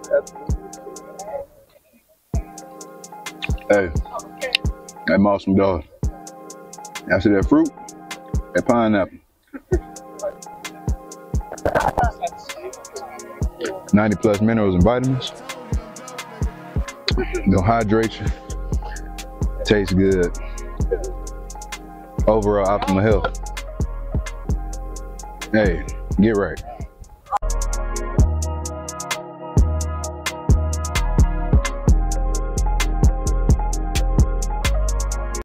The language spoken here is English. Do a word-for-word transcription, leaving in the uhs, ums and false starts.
Hey, that awesome dog. I see that fruit, that pineapple. ninety plus minerals and vitamins. Gonna hydrate you. Tastes good. Overall optimal health. Hey, get right.